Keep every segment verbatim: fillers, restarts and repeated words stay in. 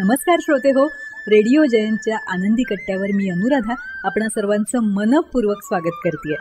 नमस्कार श्रोते हो, रेडिओ जयंतच्या आनंदी कट्ट्यावर मी अनुराधा आपणा सर्वांचं मनपूर्वक स्वागत करते.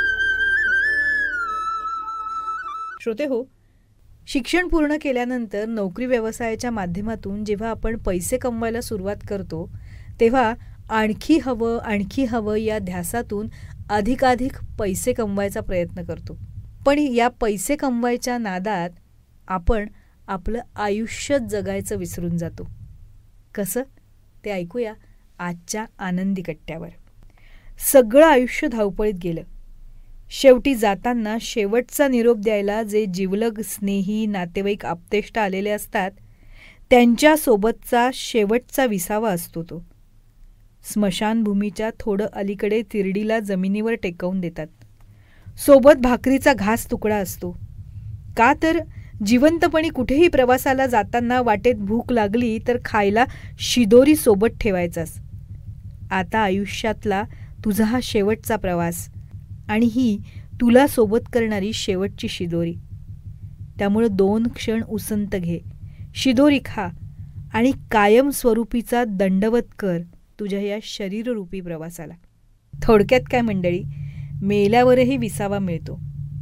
श्रोते हो, शिक्षण पूर्ण केल्यानंतर नोकरी व्यवसायाच्या माध्यमातून जेव्हा आपण पैसे कमवायला सुरुवात करतो तेव्हा आणखी हवं आणखी हवं या ध्यासातून अधिकाधिक पैसे कमवायचा प्रयत्न करतो. पण या पैसे कमवायच्या नादात आपण आपलं आयुष्य जगायचं विसरून जातो. कसं ते ऐकूया आजच्या आनंदी कट्ट्यावर. सगळं आयुष्य धावपळीत गेलं. शेवटी जाताना शेवटचा निरोप द्यायला जे जिवलग स्नेही नातेवाईक आप्तेष्ट आलेले असतात त्यांच्यासोबतचा शेवटचा विसावा असतो तो. स्मशानभूमीच्या थोडं अलीकडे तिरडीला जमिनीवर टेकवून देतात. सोबत भाकरीचा घास तुकडा असतो. का तर जिवंतपणी कुठेही प्रवासाला जाताना वाटेत भूक लागली तर खायला शिदोरी सोबत ठेवायचास. आता आयुष्यातला तुझा हा शेवटचा प्रवास आणि ही तुला सोबत करणारी शेवटची शिदोरी. त्यामुळं दोन क्षण उसंत घे, शिदोरी खा आणि कायमस्वरूपीचा दंडवत कर तुझ्या या शरीररूपी प्रवासाला. थोडक्यात काय मंडळी, मेल्यावरही विसावा मिळतो.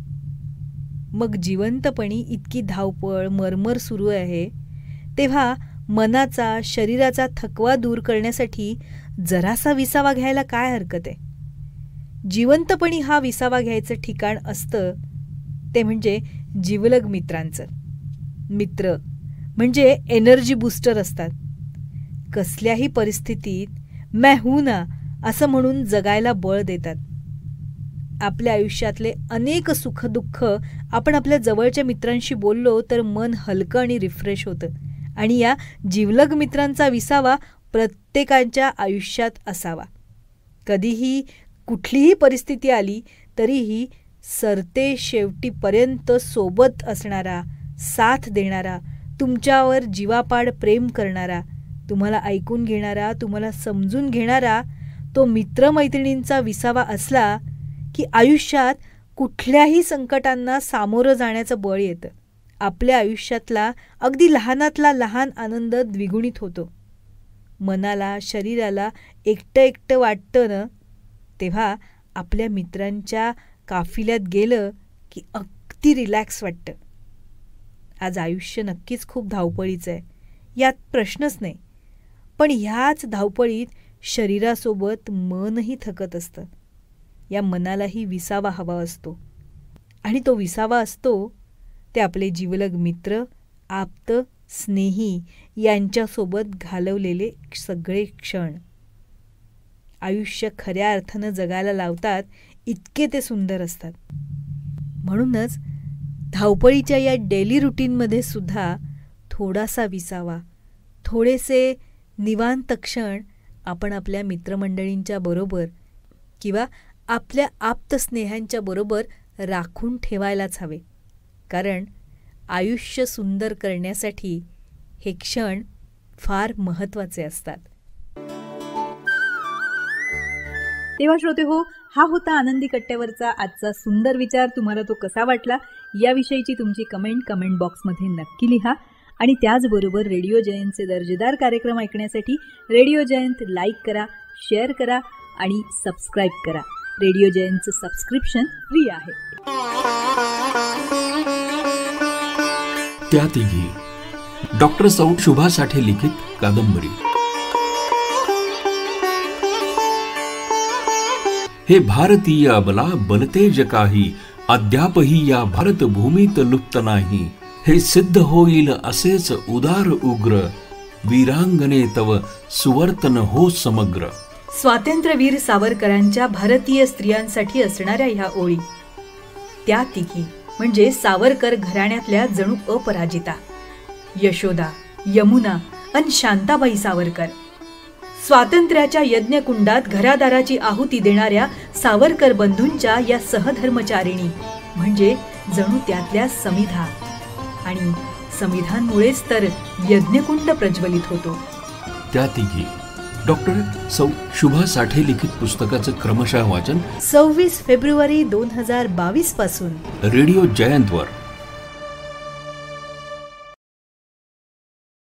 मग जिवंतपणी इतकी धावपळ मरमर सुरू आहे तेव्हा मनाचा शरीराचा थकवा दूर करण्यासाठी जरासा विसावा घ्यायला काय हरकत आहे. जिवंतपणी हा विसावा घ्यायचं ठिकाण असतं ते म्हणजे जिवलग मित्रांचं. मित्र म्हणजे एनर्जी बूस्टर असतात. कसल्याही परिस्थितीत मैं हूं ना असं म्हणून जगायला बळ देतात. आपल्या आयुष्यातले अनेक सुखदुःख आपण आपल्या जवळच्या मित्रांशी बोललो तर मन हलकं आणि रिफ्रेश होतं. आणि या जिवलग मित्रांचा विसावा प्रत्येकाच्या आयुष्यात असावा. कधीही कुठलीही परिस्थिती आली तरीही सरते शेवटीपर्यंत सोबत असणारा, साथ देणारा, तुमच्यावर जीवापाड प्रेम करणारा, तुम्हाला ऐकून घेणारा, तुम्हाला समजून घेणारा तो मित्रमैत्रिणींचा विसावा असला की आयुष्यात कुठल्याही संकटांना सामोरं जाण्याचं बळ येतं. आपल्या आयुष्यातला अगदी लहानातला लहान आनंद द्विगुणित होतो. मनाला शरीराला एकटं एकटं वाटतं ना तेव्हा आपल्या मित्रांच्या काफिल्यात गेलं की अगदी रिलॅक्स वाटतं. आज आयुष्य नक्कीच खूप धावपळीचं आहे, यात प्रश्नच नाही. पण ह्याच धावपळीत शरीरासोबत मनही थकत असतं. या मनालाही विसावा हवा असतो आणि तो विसावा असतो ते आपले जिवलग मित्र, आप्त, स्नेही यांच्यासोबत घालवलेले सगळे क्षण. आयुष्य खऱ्या अर्थानं जगायला लावतात इतके ते सुंदर असतात. म्हणूनच धावपळीच्या या डेली रुटीनमध्ये सुद्धा थोडासा विसावा, थोडेसे निवांत क्षण आपण आपल्या मित्रमंडळींच्या बरोबर किंवा आपल्या आप्तस्नेहांच्या बरोबर राखून ठेवायलाच हवे. कारण आयुष्य सुंदर करण्यासाठी हे क्षण फार महत्त्वाचे असतात. तेव्हा श्रोते हो, हा होता आनंदी कट्ट्यावरचा आजचा सुंदर विचार. तुम्हाला तो कसा वाटला याविषयीची तुमची कमेंट कमेंट बॉक्समध्ये नक्की लिहा. आणि त्याचबरोबर रेडिओ जयंतचे दर्जेदार कार्यक्रम ऐकण्यासाठी रेडिओ जयंत लाईक करा, शेअर करा आणि सबस्क्राईब करा. रेडिओ जयंतचं सबस्क्रिप्शन फ्री आहे. त्या तिघी डॉक्टर सौ शुभा साठे लिखित कादंबरी. हे भारतीय अबला बलतेज काही अद्यापही या भारतभूमीत लुप्त नाही. हे सिद्ध होईल असेच उदार उग्र वीरांगणे तव सुवर्तन हो समग्र. स्वातंत्र्यवीर सावरकरांच्या भारतीय स्त्रियांसाठी असणाऱ्या ह्या ओळी. त्या तिघी म्हणजे सावरकर घराण्यातल्या जणू अपराजिता. यशोदा, यमुना आणि शांताबाई सावरकर. स्वातंत्र्याच्या यज्ञकुंडात घरादाराची आहुती देणाऱ्या सावरकर बंधूंच्या या सहधर्मचारिणी म्हणजे जणू त्यातल्या समिधा. आणि संविधानमुळेच तर यज्ञकुंड प्रज्वलित होतो. त्या तिघी डॉक्टर सौ शुभा साठे लिखित पुस्तकाचं क्रमशः वाचन सव्वीस फेब्रुवारी दोन हजार बावीस पासून रेडिओ जयंतवर